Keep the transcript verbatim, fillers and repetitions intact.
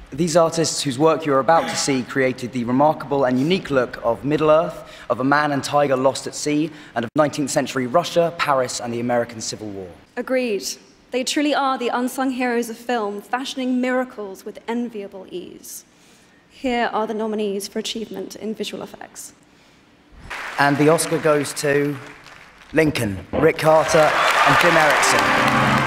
These artists whose work you're about to see created the remarkable and unique look of Middle-earth, of a man and tiger lost at sea, and of nineteenth century Russia, Paris, and the American Civil War. Agreed. They truly are the unsung heroes of film, fashioning miracles with enviable ease. Here are the nominees for achievement in visual effects. And the Oscar goes to Lincoln, Rick Carter, and Jim Erickson.